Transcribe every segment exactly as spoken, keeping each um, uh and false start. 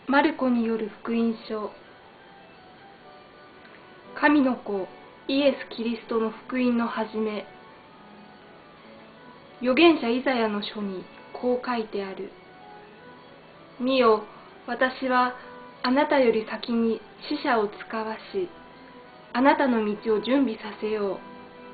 マルコによる福音書。神の子イエス・キリストの福音の始め。預言者イザヤの書にこう書いてある。見よ、私はあなたより先に使者を使わし、あなたの道を準備させよう。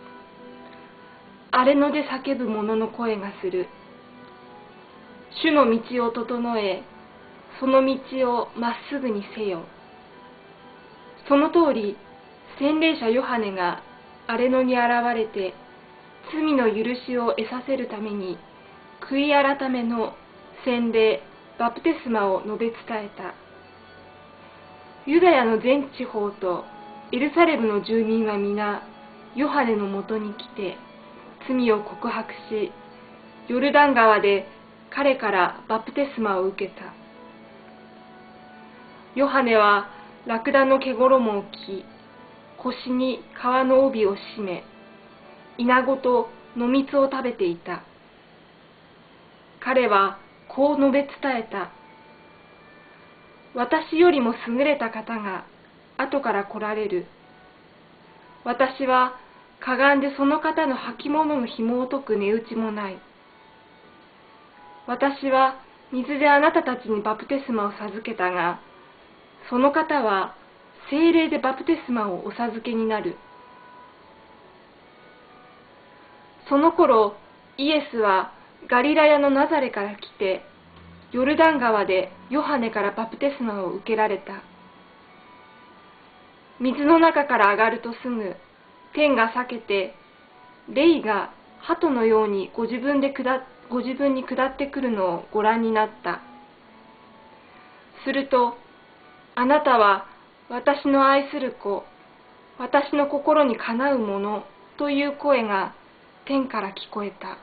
荒れ野で叫ぶ者の声がする。主の道を整え、その道をまっすぐにせよ。その通り、洗礼者ヨハネが荒れ野に現れて、罪の許しを得させるために、悔い改めの洗礼、バプテスマを述べ伝えた。ユダヤの全地方とエルサレムの住民は皆、ヨハネのもとに来て、罪を告白し、ヨルダン川で彼からバプテスマを受けた。ヨハネはラクダの毛衣を着、腰に革の帯を締め、イナゴと野蜜を食べていた。彼はこう述べ伝えた。私よりも優れた方が後から来られる。私はかがんでその方の履物の紐を解く値打ちもない。私は水であなたたちにバプテスマを授けたが、その方は聖霊でバプテスマをお授けになる。その頃、イエスはガリラヤのナザレから来て、ヨルダン川でヨハネからバプテスマを受けられた。水の中から上がるとすぐ、天が裂けて、霊が鳩のようにご自分で下ご自分に下ってくるのをご覧になった。すると、あなたは私の愛する子、私の心にかなうものという声が天から聞こえた。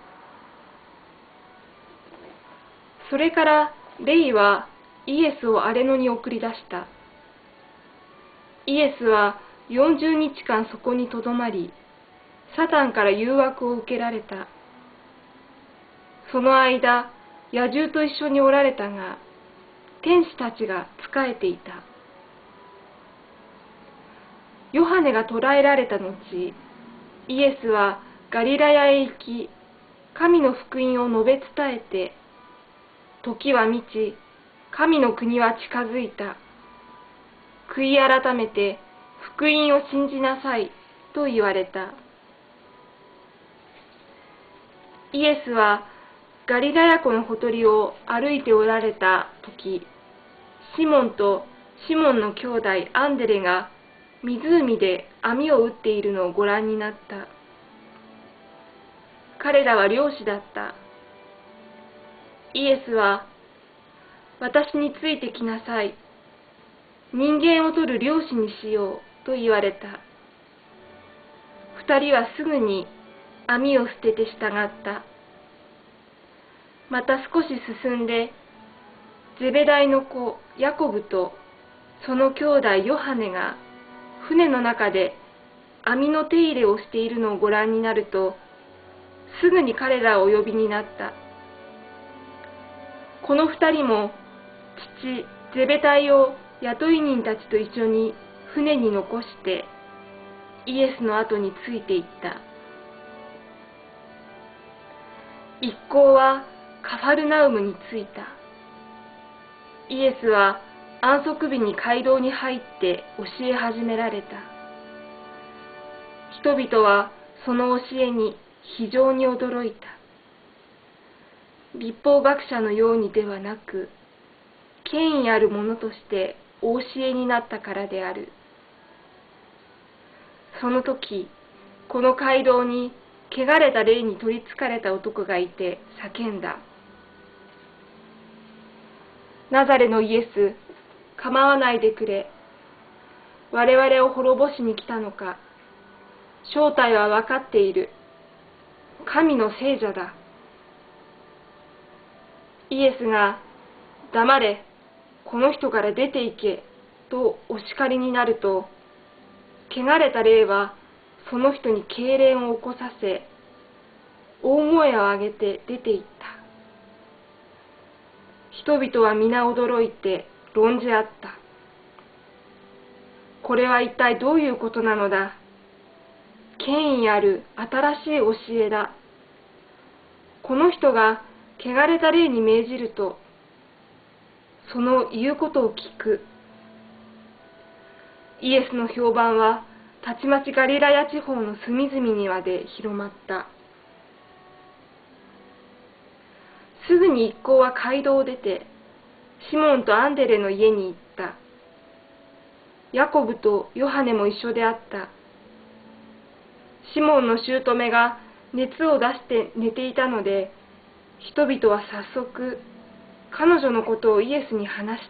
それから霊はイエスを荒れ野に送り出した。イエスはよんじゅうにちかんそこにとどまり、サタンから誘惑を受けられた。その間、野獣と一緒におられたが、天使たちが仕えていた。ヨハネが捕らえられた後、イエスはガリラヤへ行き、神の福音を述べ伝えて、時は満ち、神の国は近づいた。悔い改めて福音を信じなさいと言われた。イエスはガリラヤ湖のほとりを歩いておられた時、シモンとシモンの兄弟アンデレが湖で網を打っているのをご覧になった。彼らは漁師だった。イエスは、私についてきなさい。人間を取る漁師にしようと言われた。二人はすぐに網を捨てて従った。また少し進んで、ゼベダイの子ヤコブとその兄弟ヨハネが船の中で網の手入れをしているのをご覧になると、すぐに彼らをお呼びになった。この二人も父ゼベダイを雇い人たちと一緒に船に残してイエスの後についていった。一行はカファルナウムに着いた。イエスは安息日に街道に入って教え始められた。人々はその教えに非常に驚いた。律法学者のようにではなく、権威ある者としてお教えになったからである。その時、この街道に汚れた霊に取りつかれた男がいて叫んだ。ナザレのイエス、構わないでくれ。我々を滅ぼしに来たのか。正体は分かっている。神の聖者だ。イエスが、黙れ、この人から出て行け、とお叱りになると、汚れた霊はその人に痙攣を起こさせ、大声を上げて出て行った。人々は皆驚いて論じ合った。これは一体どういうことなのだ。権威ある新しい教えだ。この人が汚れた霊に命じると、その言うことを聞く。イエスの評判はたちまちガリラヤ地方の隅々にまで広まった。すぐに一行は街道を出て、シモンとアンデレの家に行った。ヤコブとヨハネも一緒であった。シモンの姑が熱を出して寝ていたので、人々は早速、彼女のことをイエスに話した。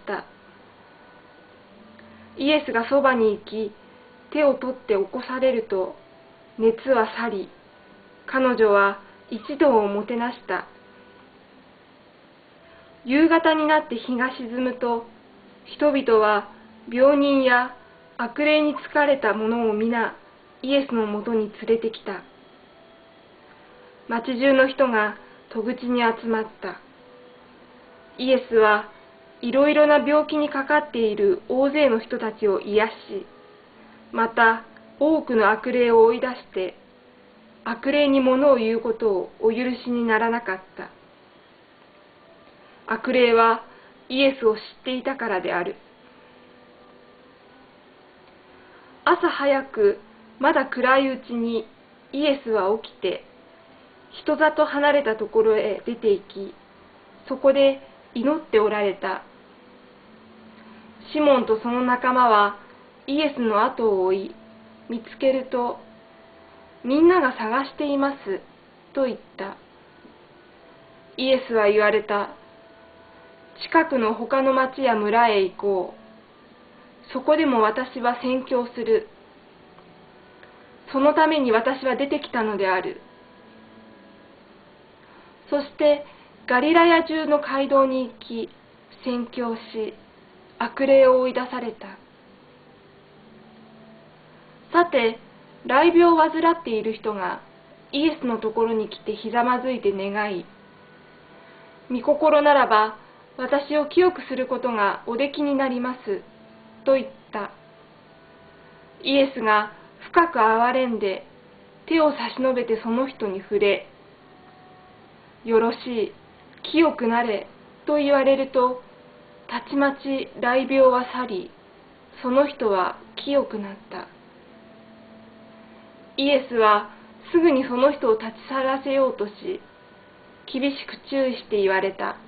イエスがそばに行き、手を取って起こされると、熱は去り、彼女は一同をもてなした。夕方になって日が沈むと、人々は病人や悪霊に疲れた者を皆、イエスのもとに連れてきた。町中の人が戸口に集まった。イエスはいろいろな病気にかかっている大勢の人たちを癒し、また多くの悪霊を追い出して、悪霊に物を言うことをお許しにならなかった。悪霊はイエスを知っていたからである。朝早く、まだ暗いうちにイエスは起きて、人里離れたところへ出て行き、そこで祈っておられた。シモンとその仲間はイエスの後を追い、見つけると、みんなが探しています、と言った。イエスは言われた。近くの他の町や村へ行こう。そこでも私は宣教する。そのために私は出てきたのである。そしてガリラヤ中の街道に行き、宣教し、悪霊を追い出された。さて、雷病を患っている人がイエスのところに来てひざまずいて願い、御心ならば私を清くすることがおできになります、と言った。イエスが深く憐れんで手を差し伸べてその人に触れ、よろしい、清くなれ、と言われると、たちまち雷病は去り、その人は清くなった。イエスはすぐにその人を立ち去らせようとし、厳しく注意して言われた。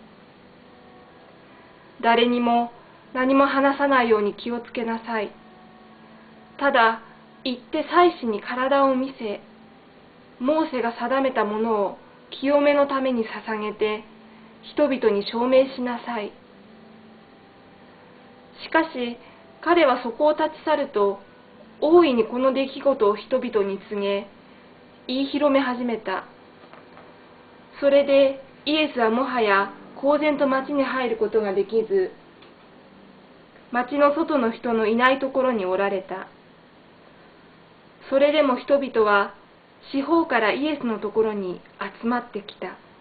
誰にも何も話さないように気をつけなさい。ただ、行って祭司に体を見せ、モーセが定めたものを清めのために捧げて、人々に証明しなさい。しかし、彼はそこを立ち去ると、大いにこの出来事を人々に告げ、言い広め始めた。それでイエスはもはや公然と町に入ることができず、町の外の人のいないところにおられた。それでも人々は四方からイエスのところに集まってきた。